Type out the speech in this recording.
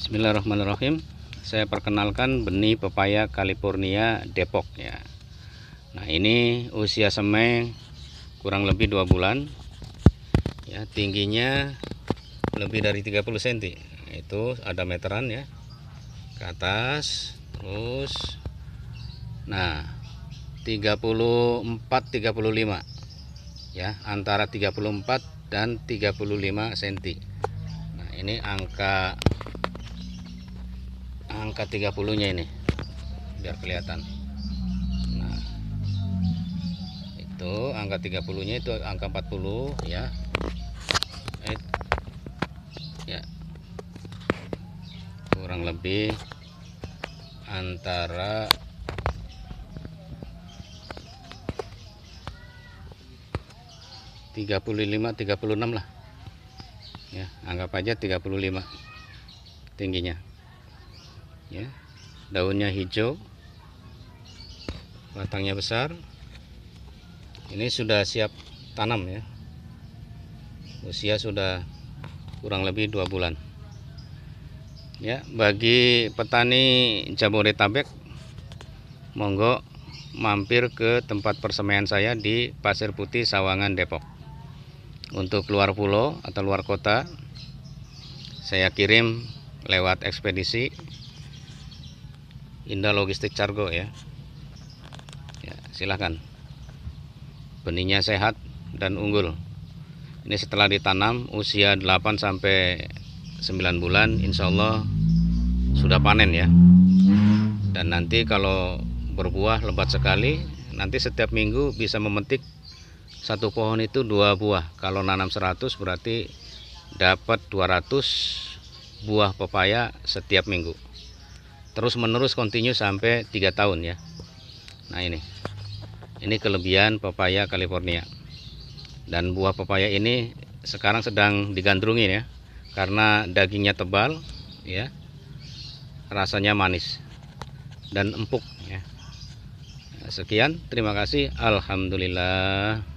Bismillahirrahmanirrahim. Saya perkenalkan benih pepaya California Depok ya. Nah, ini usia semai kurang lebih 2 bulan. Ya, tingginya lebih dari 30 cm. Itu ada meteran ya. Ke atas terus. Nah, 34 35. Ya, antara 34 dan 35 cm. Nah, ini angka 30-nya ini biar kelihatan. Nah, itu angka 30-nya itu angka 40 ya. Ya, kurang lebih antara 35-36 lah ya, anggap aja 35 tingginya ya. Daunnya hijau, batangnya besar. Ini sudah siap tanam ya, usia sudah kurang lebih 2 bulan ya. Bagi petani Jabodetabek, monggo mampir ke tempat persemaian saya di Pasir Putih, Sawangan, Depok. Untuk luar pulau atau luar kota, saya kirim lewat ekspedisi Indah Logistik Cargo ya. Ya, silahkan. Benihnya sehat dan unggul. Ini setelah ditanam usia 8 sampai 9 bulan, insya Allah sudah panen ya. Dan nanti kalau berbuah lebat sekali, nanti setiap minggu bisa memetik satu pohon itu 2 buah. Kalau nanam 100 berarti dapat 200 buah pepaya setiap minggu. Terus menerus kontinu sampai 3 tahun ya. Nah, ini kelebihan pepaya California. Dan buah pepaya ini sekarang sedang digandrungi ya, karena dagingnya tebal ya, rasanya manis dan empuk ya. Sekian, terima kasih. Alhamdulillah.